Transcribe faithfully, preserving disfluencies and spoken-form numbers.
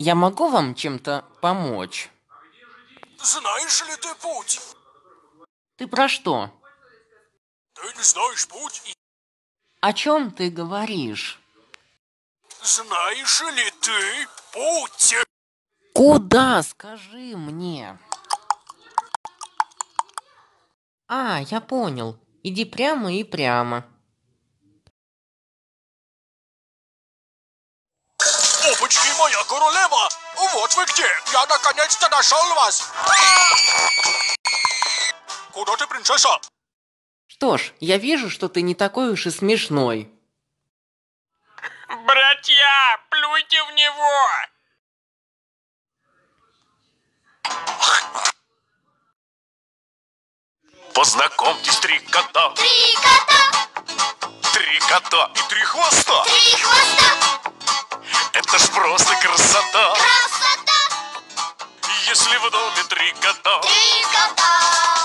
Я могу вам чем-то помочь? Знаешь ли ты путь? Ты про что? Ты не знаешь путь? О чем ты говоришь? Знаешь ли ты путь? Куда? Скажи мне. А, я понял. Иди прямо и прямо. Опачки, моя королева! Вот вы где! Я наконец-то нашел вас! Куда ты, принцесса? Что ж, я вижу, что ты не такой уж и смешной. Братья, плюйте в него! Познакомьтесь, три кота. Три кота, Три кота и три хвоста. три хвоста, Это ж просто красота. красота, Если в доме три кота, три кота.